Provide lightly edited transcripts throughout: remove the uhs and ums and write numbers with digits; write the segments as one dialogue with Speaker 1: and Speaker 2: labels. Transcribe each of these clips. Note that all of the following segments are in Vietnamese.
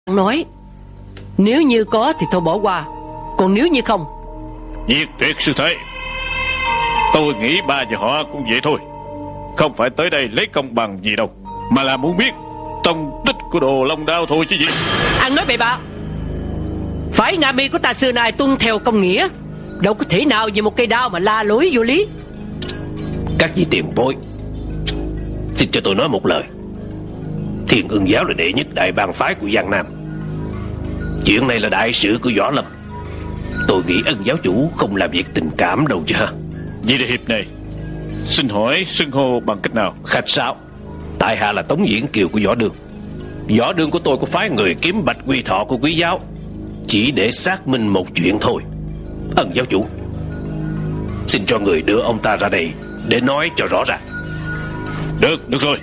Speaker 1: nói. Nếu như có thì thôi bỏ qua, còn nếu như không.
Speaker 2: Diệt tuyệt sư thế. Tôi nghĩ ba và họ cũng vậy thôi, không phải tới đây lấy công bằng gì đâu, mà là muốn biết tông tích của Đồ Long Đao thôi chứ gì.
Speaker 1: Ăn nói bậy bạ. Phải Nga Mi của ta xưa nay tuân theo công nghĩa, đâu có thể nào vì một cây đao mà la lối vô lý.
Speaker 3: Các vị tiền bối, xin cho tôi nói một lời. Thiên Ưng giáo là đệ nhất đại bang phái của Giang Nam. Chuyện này là đại sự của Võ Lâm. Tôi nghĩ Ân giáo chủ không làm việc tình cảm đâu chứ ha.
Speaker 2: Vì đại hiệp này, xin hỏi xưng hô bằng cách nào?
Speaker 3: Khách sáo. Tại hạ là Tống Diễn Kiều của Võ Đương. Võ Đương của tôi có phái người kiếm Bạch Quy Thọ của quý giáo, chỉ để xác minh một chuyện thôi. Ân giáo chủ, xin cho người đưa ông ta ra đây để nói cho rõ ràng.
Speaker 2: Được rồi.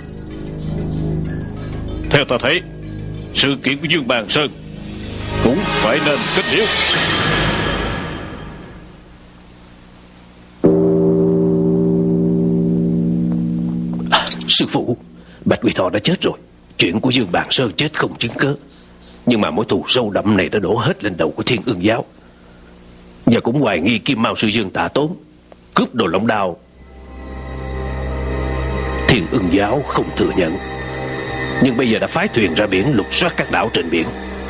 Speaker 2: Theo ta thấy, sự kiện của Dương Bàn Sơn cũng phải nên kết liễu.
Speaker 3: Sư phụ, Bạch Quy Thọ đã chết rồi. Chuyện của Dương Bàn Sơn chết không chứng cớ, nhưng mà mối thù sâu đậm này đã đổ hết lên đầu của Thiên Ưng giáo. Và cũng hoài nghi Kim Mao sư Dương Tạ Tốn cướp Đồ Long Đao. Thiên Ưng giáo không thừa nhận, nhưng bây giờ đã phái thuyền ra biển lục soát các đảo trên biển.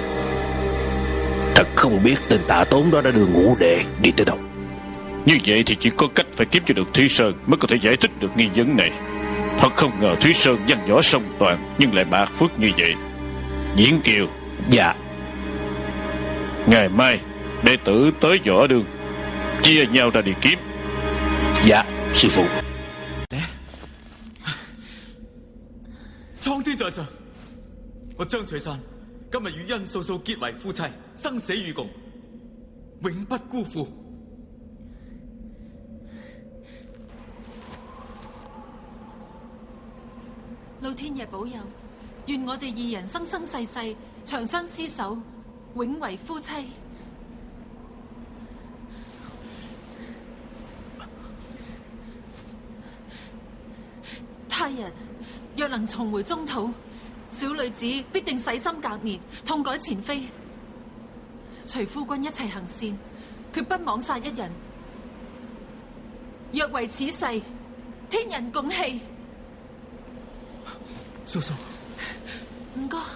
Speaker 3: Thật không biết tên Tạ Tốn đó đã đưa ngũ đệ đi tới đâu.
Speaker 2: Như vậy thì chỉ có cách phải kiếm cho được Thúy Sơn mới có thể giải thích được nghi vấn này. Thật không ngờ Thúy Sơn văn võ song toàn nhưng lại bạc phước như vậy. Diễn Kiều.
Speaker 3: Dạ.
Speaker 2: Ngày mai đệ tử tới Võ Đương, chia nhau ra đi kiếm.
Speaker 3: Dạ sư phụ.
Speaker 4: 蒼天在上，我張翠山今日與殷素素結為夫妻，生死與共，永不辜負。
Speaker 5: 老天爺保佑，願我哋二人生生世世長相廝守，永為夫妻。他日若能重回中土，小女子必定洗心革面，痛改前非，隨夫君一齊行善，決不枉殺一人。若為此誓，天人共慶。
Speaker 4: 素素，
Speaker 5: 唔該。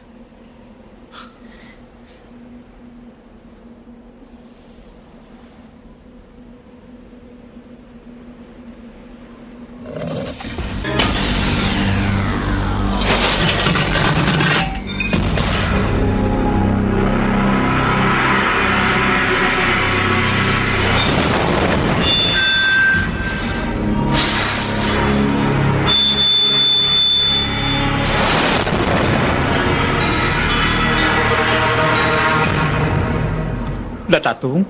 Speaker 4: Là Tạ Tốn.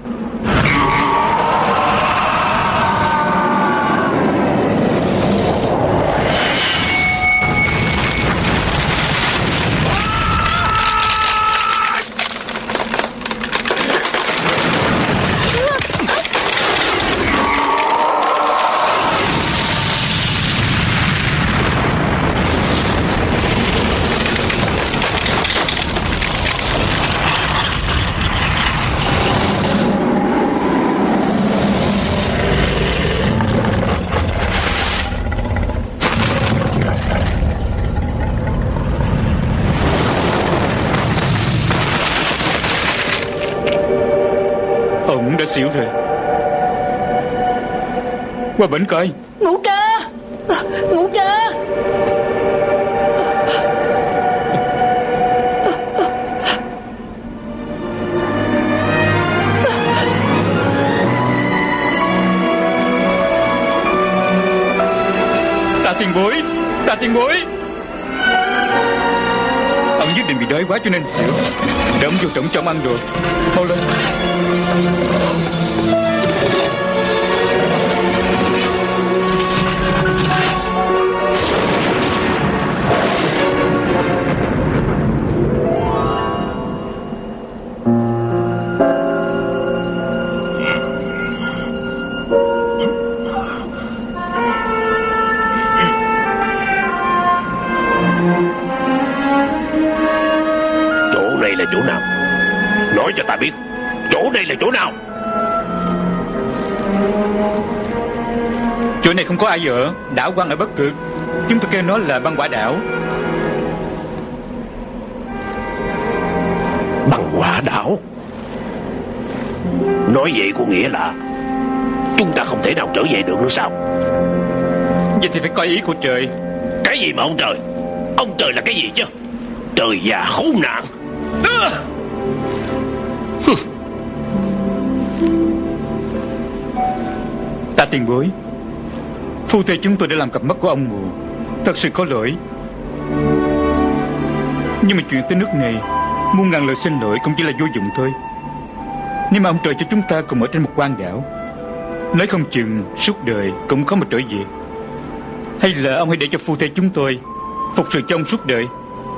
Speaker 4: Ông đã xỉu rồi. Qua bển coi.
Speaker 5: Ngũ ca, Ngũ ca.
Speaker 4: Tạ tiền bối, Tạ tiền bối. Ông nhất định bị đói quá cho nên xỉu. Để ông vô trọng cho ông ăn rồi. Mau lên.
Speaker 3: chỗ này là chỗ nào? Nói cho ta biết, chỗ này là chỗ nào?
Speaker 6: Chỗ này không có ai ở. Đảo Quan ở Bắc Cực, chúng tôi kêu nó là băng quả đảo.
Speaker 3: Băng quả đảo? Nói vậy có nghĩa là chúng ta không thể nào trở về được nữa sao?
Speaker 6: Vậy thì phải coi ý của trời.
Speaker 3: Cái gì mà ông trời? Ông trời là cái gì chứ? Trời già khốn nạn.
Speaker 6: Ta tiền bối, phu thê chúng tôi đã làm cặp mắt của ông mù, thật sự có lỗi. Nhưng mà chuyện tới nước này, muôn ngàn lời xin lỗi cũng chỉ là vô dụng thôi. Nếu mà ông trời cho chúng ta cùng ở trên một quan đảo, nói không chừng suốt đời cũng có một trở về. Hay là ông hãy để cho phu thê chúng tôi phục sự cho ông suốt đời.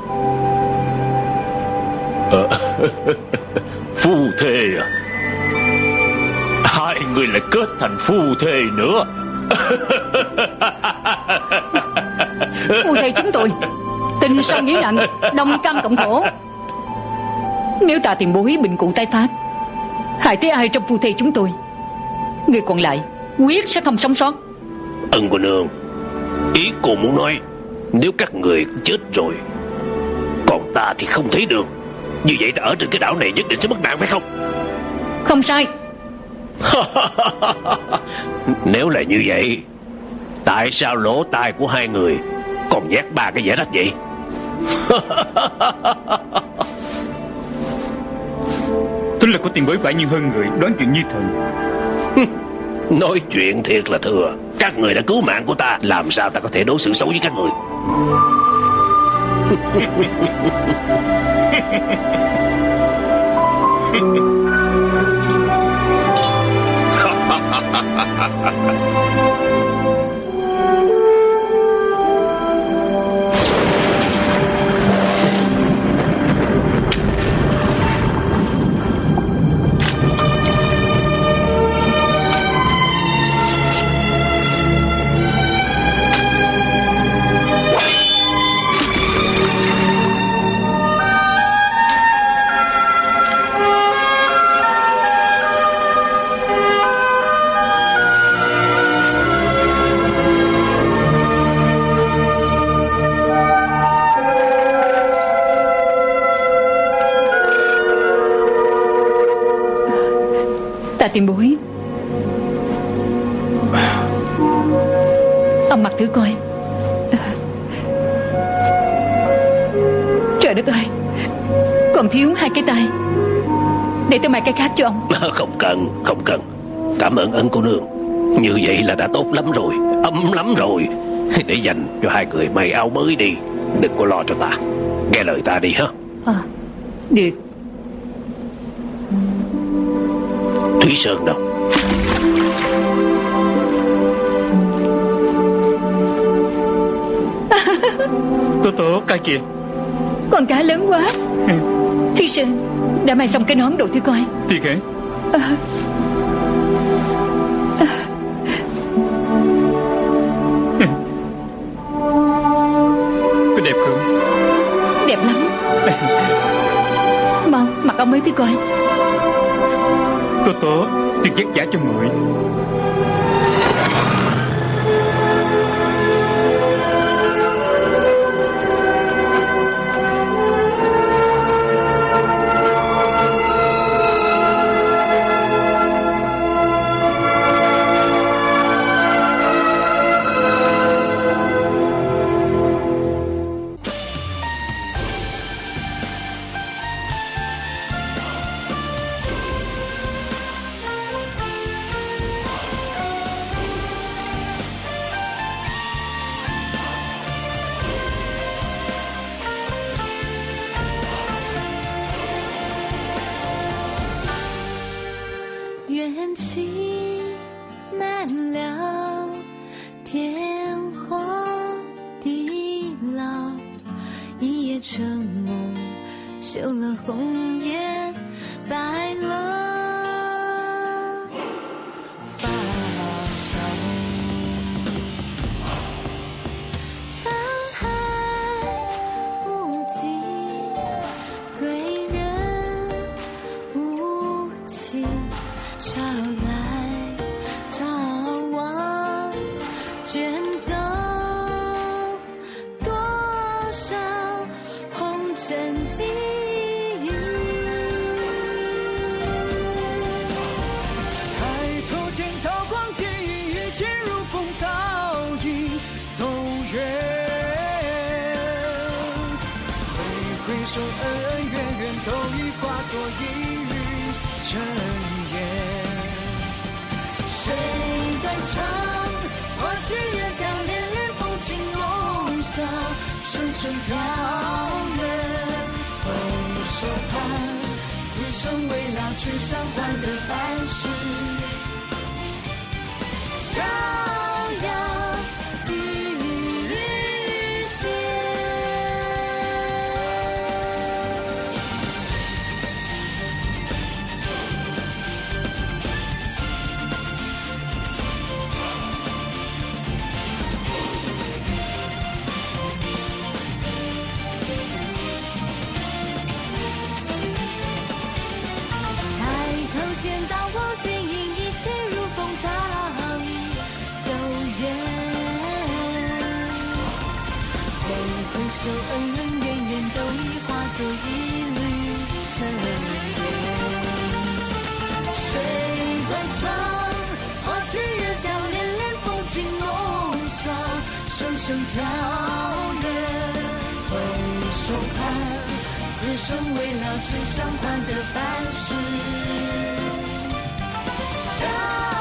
Speaker 2: Phu thê à? Hai người lại kết thành phu thê nữa.
Speaker 7: Phu thê chúng tôi tình sâu nghĩa nặng, đồng cam cộng khổ. Nếu ta tiền bối bệnh cụ tái phát, hại tới ai trong phu thê chúng tôi, người còn lại quyết sẽ không sống sót.
Speaker 3: Ân cô nương, ý cô muốn nói nếu các người chết rồi, còn ta thì không thấy được, như vậy ta ở trên cái đảo này nhất định sẽ mất mạng phải không?
Speaker 7: Không sai.
Speaker 3: Nếu là như vậy, tại sao lỗ tai của hai người còn nhét ba cái giải rách vậy?
Speaker 6: Tính lực của tiền bối quả nhiên hơn người, đoán chuyện như thần.
Speaker 3: Nói chuyện thiệt là thừa. Các người đã cứu mạng của ta, làm sao ta có thể đối xử xấu với các người?
Speaker 7: Ta tiền bối, ông mặc thử coi. Trời đất ơi, còn thiếu hai cái tay, để tôi may cái khác cho ông.
Speaker 3: Không cần, không cần. Cảm ơn Ân cô nương, như vậy là đã tốt lắm rồi, ấm lắm rồi. Để dành cho hai người may áo mới đi, đừng có lo cho ta. Nghe lời ta đi ha.
Speaker 7: Được.
Speaker 3: Thúy Sơn đâu?
Speaker 6: Tố coi kìa,
Speaker 7: Con cá lớn quá. Thúy Sơn đã may xong cái nón đồ thử coi.
Speaker 6: thiệt hả? Có đẹp không?
Speaker 7: Đẹp lắm. Mau mặc áo mới thử coi.
Speaker 6: Tố tuyệt vất vả cho muội.
Speaker 8: 记忆。抬头见到光景，一切如风早已走远。回首恩恩怨怨，都已化作一缕尘烟。谁断肠？花去月下，恋恋风轻弄沙，声声飘远。回首盼，此生未了去相还的半世。逍遥与仙。见到我剪影，一切如风早已走远。回首恩恩怨怨，都已化作一缕尘烟。谁断肠？花去月下，恋恋风轻弄沙，声声飘远。回首盼，此生未了去相还的半世。逍